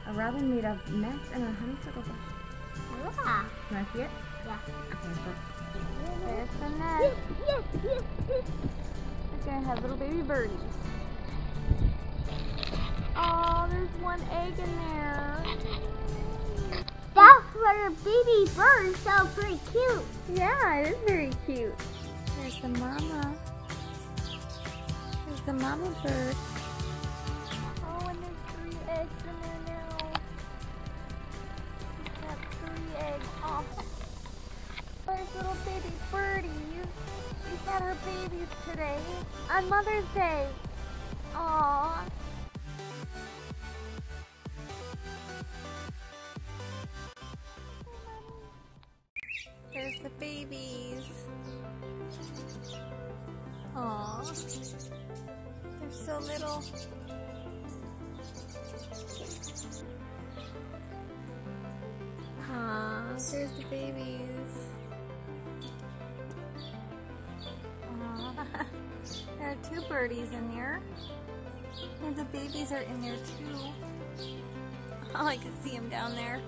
a robin made of nest in a honeysuckle bush. Yeah. Can I see it? Yeah. There's the nest. It's gonna have little baby birdies. Oh, there's one egg in there. That's where a baby bird so pretty cute. Yeah, it is very cute. There's the mama. There's the mama bird. Oh, and there's 3 eggs in there now. She's got 3 eggs. Oh. There's little baby birdies. She's had her babies today on Mother's Day. Aww. There's the babies. Aww. They're so little. There's the babies. Aww. There are 2 birdies in there. And the babies are in there too. Oh, I can see them down there.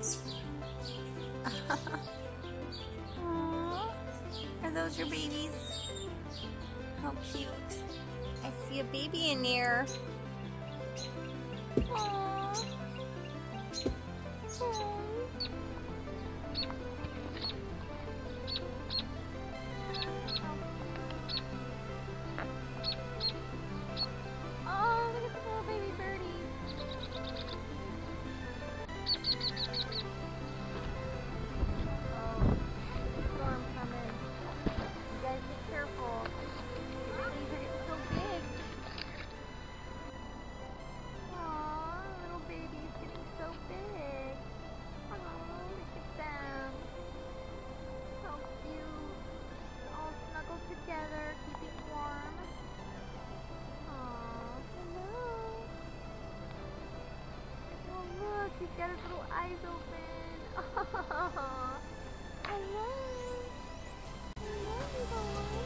Aww. Are those your babies? How cute. I see a baby in there. Aww. Aww. Oh, look at the little baby birdies. Oh, storm coming. You guys be careful. The babies are getting so big. Aww, little babies getting so big. Oh, look at them. How cute. All snuggled together, keeping warm. Aww, hello. Oh look, he's got his little eyes open. Oh, hello. Hello, everyone.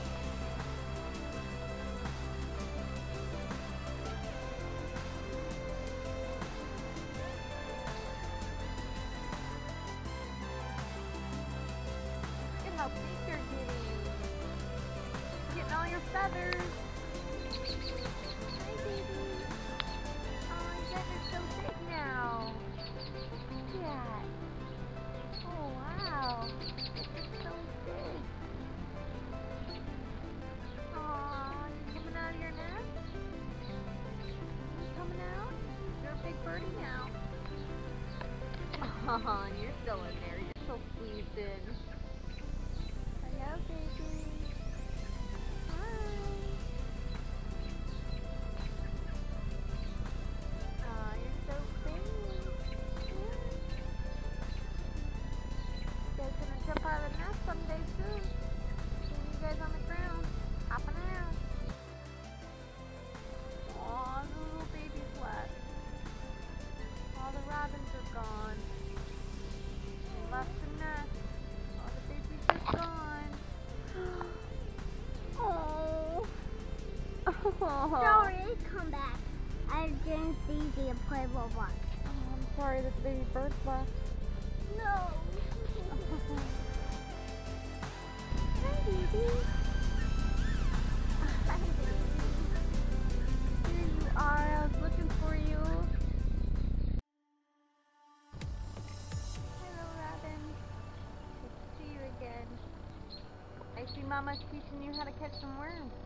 Look at how big they're getting. Getting all your feathers. Hi, baby. Oh, you guys are so big now. Look at that. Oh, wow. It's so big. Aw, you coming out of your nest? You coming out? You're a big birdie now. Aw, you're still in there. You're so squeezed in. Hello, baby. Hi. Aw, you're so big. Yeah. You guys gonna jump out of the nest someday soon. See you guys on the ground, hopping around. Aw, the little baby's left. All the robins are gone. They left the nest. All the babies are gone. Oh. Sorry, come back. I didn't see the playable box. Oh, I'm sorry, the baby bird's left. No. Hi, baby. Hi, baby. Here you are. I was looking for you. Hello, Robin. Good to see you again. I see Mama's teaching you how to catch some worms.